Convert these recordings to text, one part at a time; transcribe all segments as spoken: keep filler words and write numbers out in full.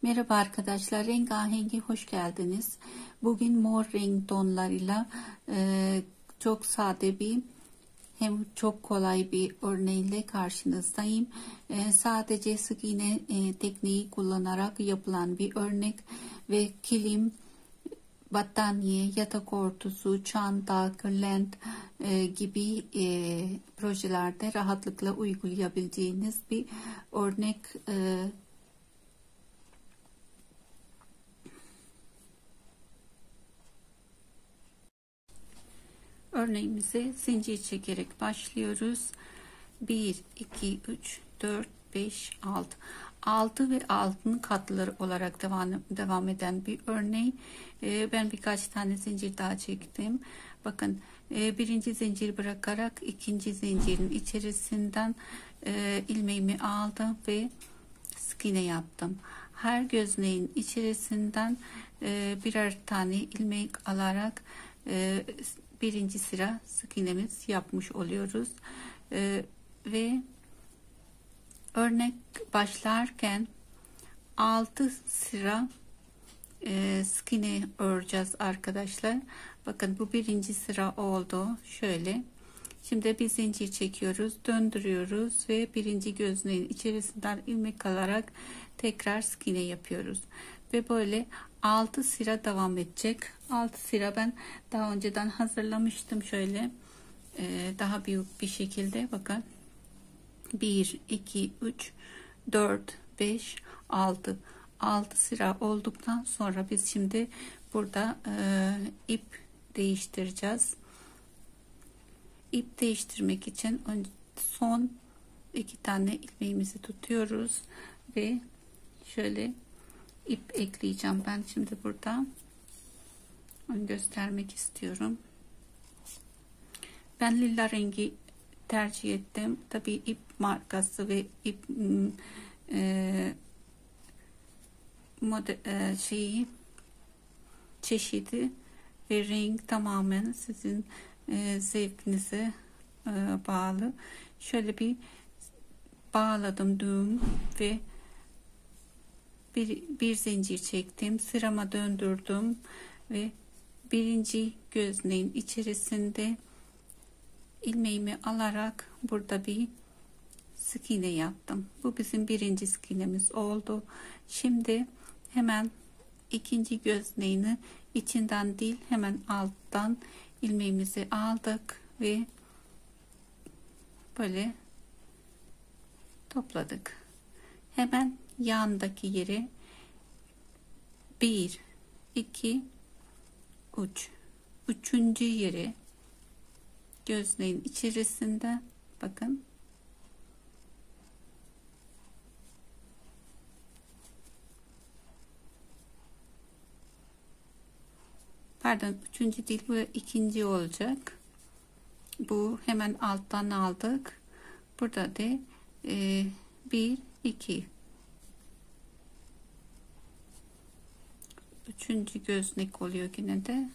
Merhaba arkadaşlar, Rengahenk'e hoş geldiniz. Bugün mor renk tonlarıyla e, çok sade bir hem çok kolay bir örneğiyle karşınızdayım. E, sadece sık iğne e, tekniği kullanarak yapılan bir örnek ve kilim, battaniye, yatak örtüsü, çanta, kırlent e, gibi e, projelerde rahatlıkla uygulayabileceğiniz bir örnek. E, Örneğimize zincir çekerek başlıyoruz. bir, iki, üç, dört, beş, altı. altı ve altının katları olarak devam, devam eden bir örneği. Ee, ben birkaç tane zincir daha çektim. Bakın e, birinci zincir bırakarak ikinci zincirin içerisinden e, ilmeğimi aldım ve sık iğne yaptım. Her gözneğin içerisinden e, birer tane ilmek alarak e, birinci sıra sık iğnemiz yapmış oluyoruz. Ee, ve örnek başlarken altı sıra e, sık iğne öreceğiz arkadaşlar. Bakın bu birinci sıra oldu. Şöyle. Şimdi bir zincir çekiyoruz, döndürüyoruz ve birinci gözneğin içerisinden ilmek alarak tekrar sık iğne yapıyoruz. Ve böyle altı sıra devam edecek. altı sıra ben daha önceden hazırlamıştım şöyle e, daha büyük bir şekilde. Bakın bir, iki, üç, dört, beş, altı. altı sıra olduktan sonra biz şimdi burada e, ip değiştireceğiz. İp değiştirmek için son iki tane ilmeğimizi tutuyoruz ve şöyle ip ekleyeceğim. Ben şimdi burada onu göstermek istiyorum. Ben lila rengi tercih ettim. Tabii ip markası ve ip e, model e, şeyi çeşidi ve renk tamamen sizin e, zevkinize e, bağlı. Şöyle bir bağladım düğüm ve bir, bir zincir çektim, sırama döndürdüm ve birinci gözneğin içerisinde ilmeğimi alarak burada bir sık iğne yaptım. Bu bizim birinci sık iğnemiz oldu. Şimdi hemen ikinci gözneğini içinden değil hemen alttan ilmeğimizi aldık ve böyle topladık. Hemen yandaki yere bir, iki, üç, üçüncü yere gözneğin içerisinde bakın pardon üçüncü değil, bu ikinci olacak. Bu hemen alttan aldık. Burada da e, bir, iki, üçüncü göznek oluyor yine de.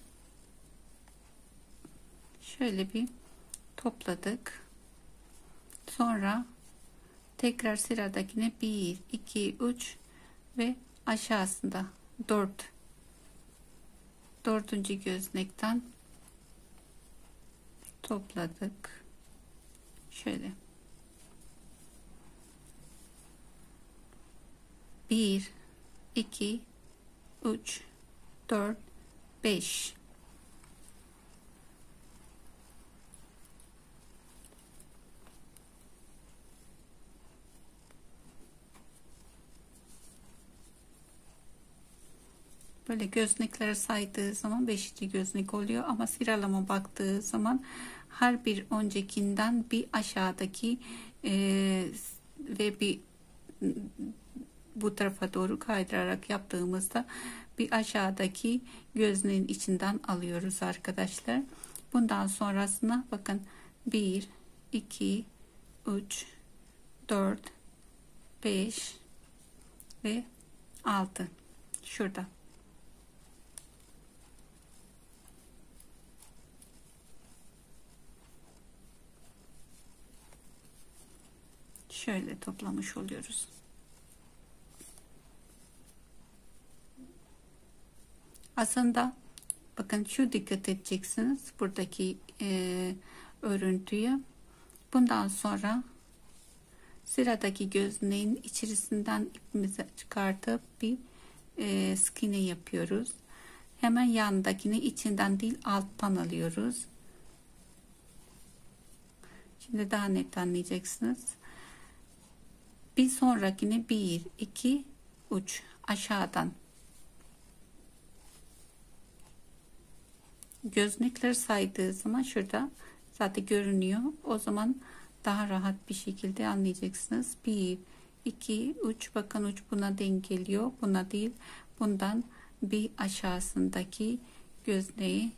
Şöyle bir topladık. Sonra tekrar sıradakine bir, iki, üç ve aşağısında dört, dördüncü göznekten topladık. Şöyle bir, iki, üç, dört, beş. Böyle gözneklere saydığı zaman beşinci göznek oluyor ama sıralama baktığı zaman her bir öncekinden bir aşağıdaki e, ve bir bu tarafa doğru kaydırarak yaptığımızda bir aşağıdaki gözneğin içinden alıyoruz arkadaşlar. Bundan sonrasına bakın bir, iki, üç, dört, beş ve altı şurada. Şöyle toplamış oluyoruz. Aslında bakın şu dikkat edeceksiniz buradaki e, örüntüyü. Bundan sonra sıradaki gözneğin içerisinden ipimizi çıkartıp bir e, sık iğne yapıyoruz. Hemen yandakini içinden değil alttan alıyoruz. Şimdi daha net anlayacaksınız. Bir sonrakini bir, iki, üç aşağıdan. Göznekleri saydığı zaman şurada zaten görünüyor. O zaman daha rahat bir şekilde anlayacaksınız. bir, iki, üç, bakın üç buna denk geliyor. Buna değil. Bundan bir aşağısındaki gözneği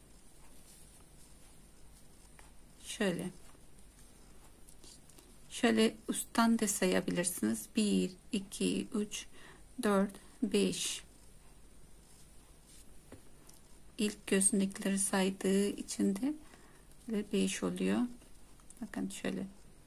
şöyle şöyle üstten de sayabilirsiniz. bir, iki, üç, dört, beş. İlk göznekleri saydığı için de beş oluyor. Bakın şöyle.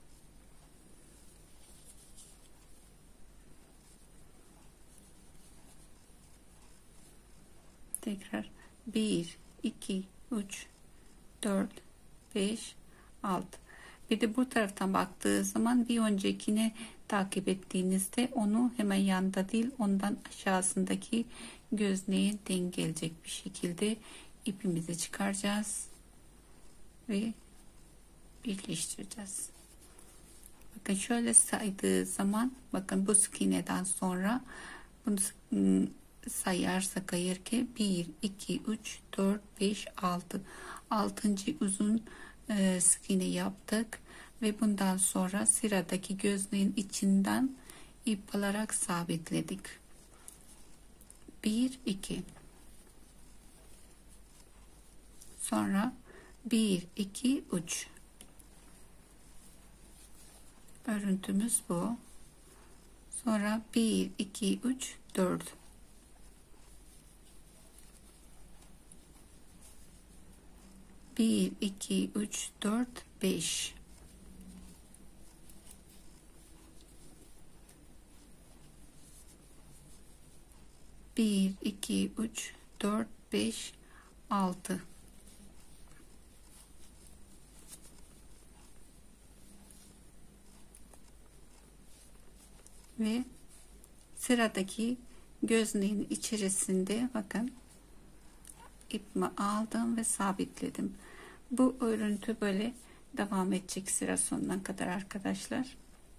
Tekrar bir, iki, üç, dört, beş, altı. Bir de bu taraftan baktığı zaman bir öncekine takip ettiğinizde onu hemen yanda değil ondan aşağısındaki gözneğe denk gelecek bir şekilde ipimizi çıkaracağız ve birleştireceğiz. Bakın şöyle saydığı zaman bakın bu sık iğneden sonra bunu sayarsak eğer ki bir, iki, üç, dört, beş, altı. altıncı uzun e, sık iğne yaptık ve bundan sonra sıradaki gözneğin içinden ip alarak sabitledik. bir, iki. Sonra bir, iki, üç. Örüntümüz bu. Sonra bir, iki, üç, dört. bir, iki, üç, dört, beş. bir, iki, üç, dört, beş, altı. Ve sıradaki gözneğin içerisinde bakın ipimi aldım ve sabitledim. Bu örüntü böyle devam edecek sıra sonuna kadar arkadaşlar.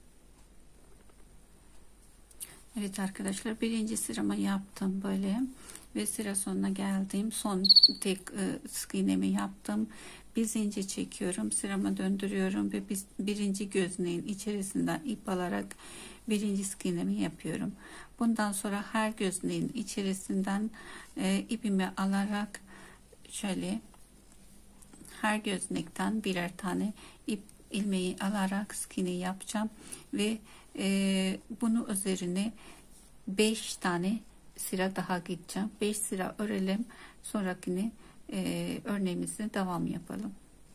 Evet arkadaşlar, birinci sıramı yaptım böyle ve sıra sonuna geldim. Son tek e, sık iğnemi yaptım. Bir zincir çekiyorum, sıramı döndürüyorum ve bir, birinci gözneğin içerisinden ip alarak birinci sık iğnemi yapıyorum. Bundan sonra her gözneğin içerisinden e, ipimi alarak şöyle her göznekten birer tane ip ilmeği alarak sık iğne yapacağım ve e, bunu üzerine beş tane sıra daha gideceğim. beş sıra örelim, sonrakini e, örneğimizi devam yapalım.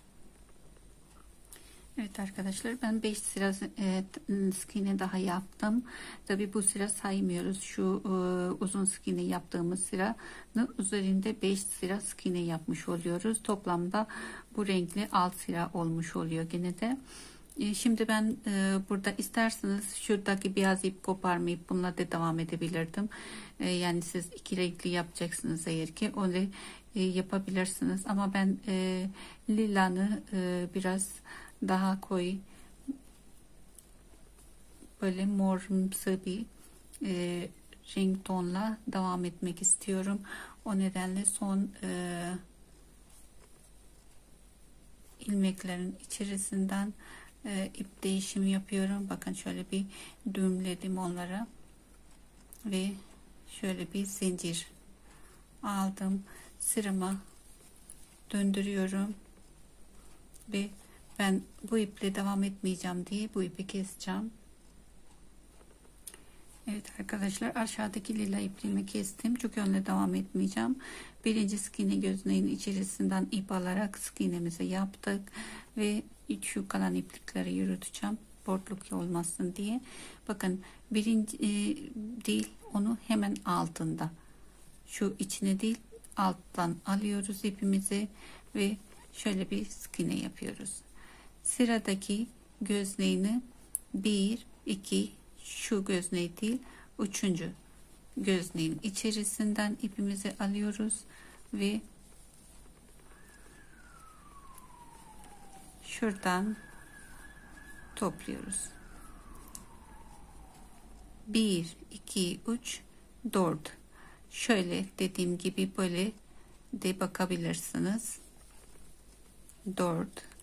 Evet arkadaşlar, ben beş sıra e, sık iğne daha yaptım. Tabi bu sıra saymıyoruz. Şu e, uzun sık iğne yaptığımız sıranın üzerinde beş sıra sık iğne yapmış oluyoruz. Toplamda bu renkli altı sıra olmuş oluyor gene de. E, şimdi ben e, burada isterseniz şuradaki beyaz ip koparmayıp bununla da devam edebilirdim. E, yani siz iki renkli yapacaksınız eğer ki öyle e, yapabilirsiniz. Ama ben e, lilanı e, biraz daha koyu böyle morumsu bir e, renk tonla devam etmek istiyorum. O nedenle son e, ilmeklerin içerisinden e, ip değişimi yapıyorum. Bakın şöyle bir düğümledim onları ve şöyle bir zincir aldım, sıramı döndürüyorum ve ben bu iple devam etmeyeceğim diye bu ipi keseceğim. Evet arkadaşlar, aşağıdaki lila ipliğimi kestim çünkü onunla devam etmeyeceğim. Birinci sık iğne gözneğin içerisinden ip alarak sık iğnemizi yaptık ve şu kalan iplikleri yürüteceğim boşluk olmasın diye. Bakın birinci e, değil, onu hemen altında, şu içine değil alttan alıyoruz ipimizi ve şöyle bir sık iğne yapıyoruz. Sıradaki gözneğini bir iki, şu gözneği değil, üçüncü gözneğin içerisinden ipimizi alıyoruz ve şuradan topluyoruz. bir iki üç dört, şöyle dediğim gibi böyle de bakabilirsiniz. dört,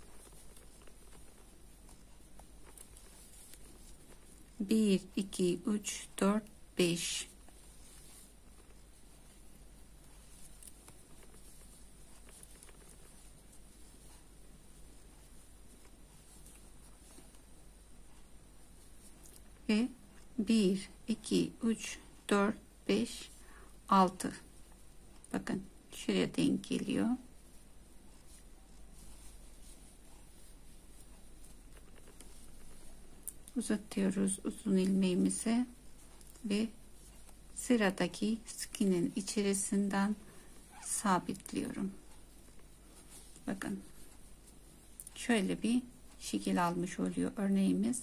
bir iki üç dört beş, ve bir iki üç dört beş altı, bakın şuraya denk geliyor. Uzatıyoruz uzun ilmeğimizi ve sıradaki sık iğnenin içerisinden sabitliyorum. Bakın şöyle bir şekil almış oluyor örneğimiz.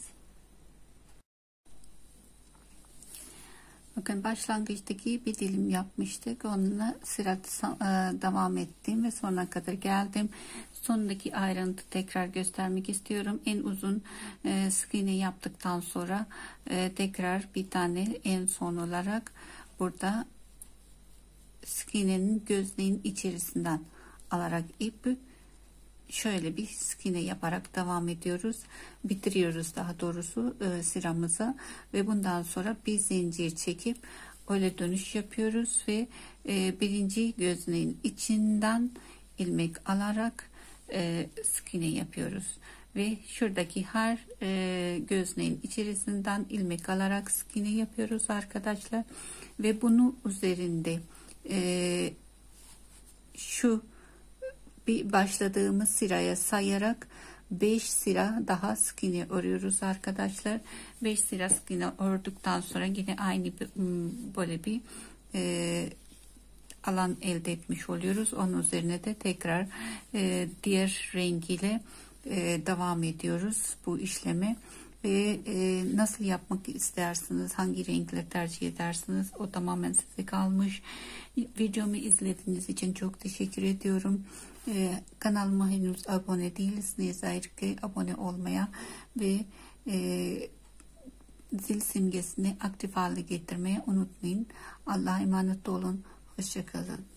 Bakın başlangıçtaki bir dilim yapmıştık. Onunla sıra devam ettim ve sonuna kadar geldim. Sonundaki ayrıntı tekrar göstermek istiyorum. En uzun e, sık iğne yaptıktan sonra e, tekrar bir tane en son olarak burada sık iğnenin gözneğin içerisinden alarak ip şöyle bir sık iğne yaparak devam ediyoruz. Bitiriyoruz daha doğrusu e, sıramızı ve bundan sonra bir zincir çekip öyle dönüş yapıyoruz ve e, birinci gözneğin içinden ilmek alarak e, sık iğne yapıyoruz ve şuradaki her e, gözneğin içerisinden ilmek alarak sık iğne yapıyoruz arkadaşlar ve bunu üzerinde e, şu bir başladığımız sıraya sayarak beş sıra daha sık iğne örüyoruz arkadaşlar. beş sıra sık iğne ördükten sonra yine aynı bir, böyle bir e, alan elde etmiş oluyoruz. Onun üzerine de tekrar e, diğer rengiyle e, devam ediyoruz bu işlemi. Ve e, nasıl yapmak istersiniz, hangi renkleri tercih edersiniz, o tamamen size kalmış. Videomu izlediğiniz için çok teşekkür ediyorum. E, kanalıma henüz abone değilseniz ayrıca abone olmaya ve e, zil simgesini aktif hale getirmeyi unutmayın. Allah'a emanet olun. Hoşça kalın.